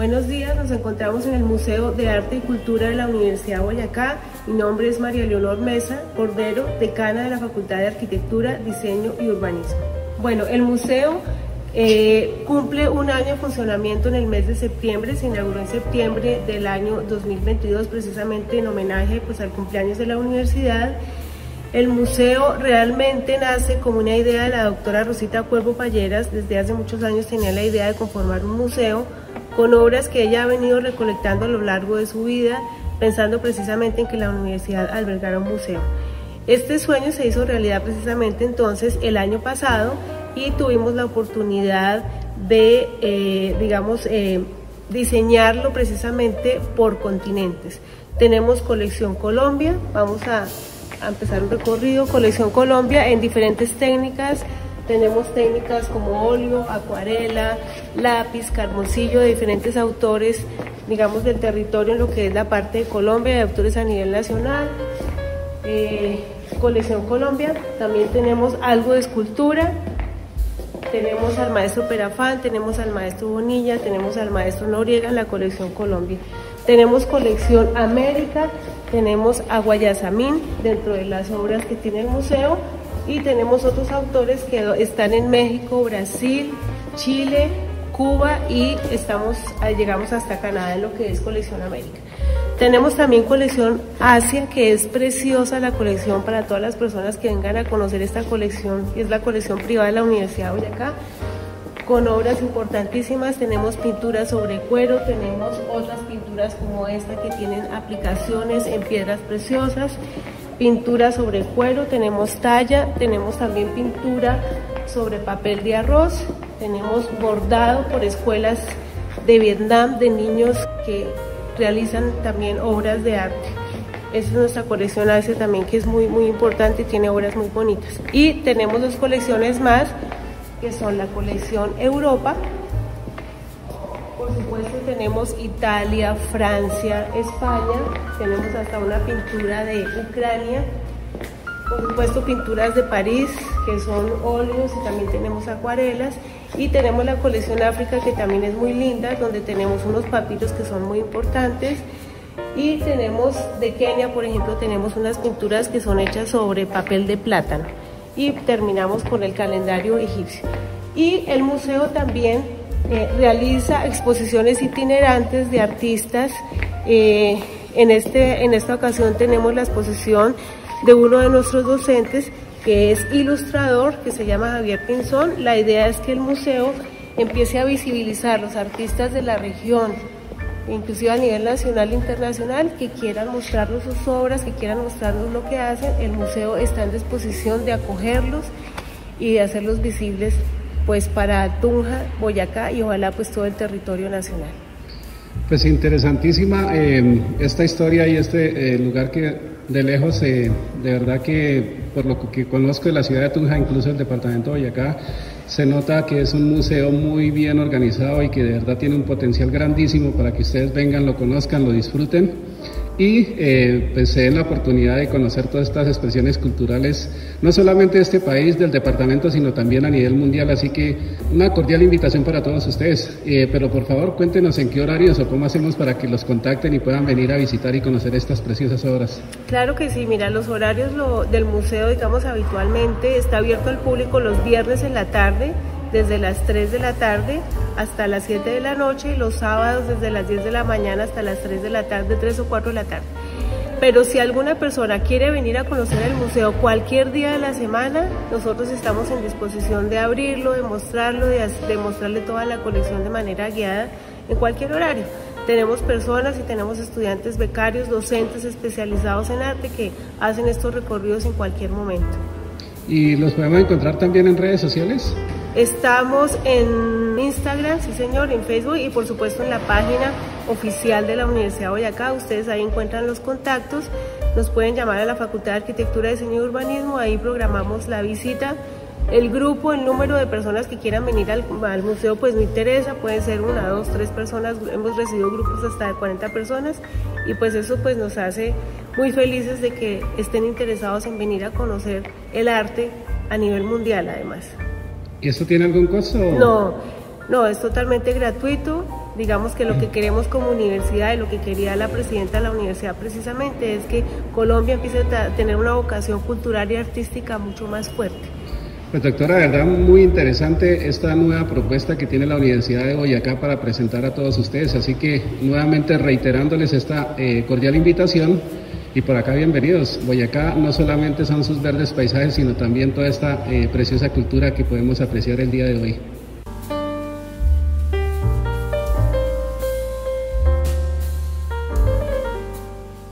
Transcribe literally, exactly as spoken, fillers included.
Buenos días, nos encontramos en el Museo de Arte y Cultura de la Universidad de Boyacá. Mi nombre es María Leonor Mesa Cordero, decana de la Facultad de Arquitectura, Diseño y Urbanismo. Bueno, el museo eh, cumple un año de funcionamiento en el mes de septiembre, se inauguró en septiembre del año dos mil veintidós, precisamente en homenaje pues, al cumpleaños de la universidad. El museo realmente nace como una idea de la doctora Rosita Cuervo Palleras. Desde hace muchos años tenía la idea de conformar un museo con obras que ella ha venido recolectando a lo largo de su vida, pensando precisamente en que la universidad albergara un museo. Este sueño se hizo realidad precisamente entonces el año pasado y tuvimos la oportunidad de, eh, digamos, eh, diseñarlo precisamente por continentes. Tenemos Colección Colombia, vamos a, a empezar un recorrido, Colección Colombia en diferentes técnicas. Tenemos técnicas como óleo, acuarela, lápiz, carboncillo de diferentes autores, digamos, del territorio en lo que es la parte de Colombia, de autores a nivel nacional. Eh, Colección Colombia, también tenemos algo de escultura, tenemos al maestro Perafán, tenemos al maestro Bonilla, tenemos al maestro Noriega en la Colección Colombia. Tenemos Colección América, tenemos a Guayasamín dentro de las obras que tiene el museo. Y tenemos otros autores que están en México, Brasil, Chile, Cuba y estamos, llegamos hasta Canadá en lo que es Colección América. Tenemos también Colección Asia, que es preciosa la colección para todas las personas que vengan a conocer esta colección, que es la colección privada de la Universidad de Boyacá, con obras importantísimas. Tenemos pinturas sobre cuero, tenemos otras pinturas como esta que tienen aplicaciones en piedras preciosas, pintura sobre cuero, tenemos talla, tenemos también pintura sobre papel de arroz, tenemos bordado por escuelas de Vietnam de niños que realizan también obras de arte. Esa es nuestra colección Asia también, que es muy muy importante y tiene obras muy bonitas. Y tenemos dos colecciones más, que son la colección Europa. Por supuesto tenemos Italia, Francia, España, tenemos hasta una pintura de Ucrania, por supuesto pinturas de París, que son óleos, y también tenemos acuarelas, y tenemos la colección África, que también es muy linda, donde tenemos unos papiros que son muy importantes, y tenemos de Kenia, por ejemplo, tenemos unas pinturas que son hechas sobre papel de plátano, y terminamos con el calendario egipcio. Y el museo también Eh, realiza exposiciones itinerantes de artistas. Eh, en, este, en esta ocasión tenemos la exposición de uno de nuestros docentes que es ilustrador, que se llama Javier Pinzón. La idea es que el museo empiece a visibilizar los artistas de la región, inclusive a nivel nacional e internacional, que quieran mostrarnos sus obras, que quieran mostrarnos lo que hacen. El museo está en disposición de acogerlos y de hacerlos visibles pues para Tunja, Boyacá y ojalá pues todo el territorio nacional. Pues interesantísima eh, esta historia y este eh, lugar que de lejos, eh, de verdad que por lo que conozco de la ciudad de Tunja, incluso el departamento de Boyacá, se nota que es un museo muy bien organizado y que de verdad tiene un potencial grandísimo para que ustedes vengan, lo conozcan, lo disfruten y eh, pues se den la oportunidad de conocer todas estas expresiones culturales, no solamente de este país, del departamento, sino también a nivel mundial. Así que una cordial invitación para todos ustedes, eh, pero por favor cuéntenos en qué horarios o cómo hacemos para que los contacten y puedan venir a visitar y conocer estas preciosas obras. Claro que sí, mira, los horarios lo, del museo, digamos, habitualmente está abierto al público los viernes en la tarde, desde las tres de la tarde hasta las siete de la noche, y los sábados desde las diez de la mañana hasta las tres de la tarde, tres o cuatro de la tarde. Pero si alguna persona quiere venir a conocer el museo cualquier día de la semana, nosotros estamos en disposición de abrirlo, de mostrarlo, de, de mostrarle toda la colección de manera guiada en cualquier horario. Tenemos personas y tenemos estudiantes becarios, docentes especializados en arte que hacen estos recorridos en cualquier momento. ¿Y los podemos encontrar también en redes sociales? Estamos en Instagram, sí señor, en Facebook y por supuesto en la página oficial de la Universidad de Boyacá. Ustedes ahí encuentran los contactos, nos pueden llamar a la Facultad de Arquitectura, Diseño y Urbanismo, ahí programamos la visita. El grupo, el número de personas que quieran venir al, al museo pues no interesa, pueden ser una, dos, tres personas, hemos recibido grupos hasta de cuarenta personas y pues eso pues nos hace muy felices de que estén interesados en venir a conocer el arte a nivel mundial además. ¿Y esto tiene algún costo? No, no, es totalmente gratuito. Digamos que lo que queremos como universidad y lo que quería la presidenta de la universidad precisamente es que Colombia empiece a tener una vocación cultural y artística mucho más fuerte. Pues doctora, de verdad muy interesante esta nueva propuesta que tiene la Universidad de Boyacá para presentar a todos ustedes, así que nuevamente reiterándoles esta eh, cordial invitación y por acá bienvenidos. Boyacá no solamente son sus verdes paisajes, sino también toda esta eh, preciosa cultura que podemos apreciar el día de hoy.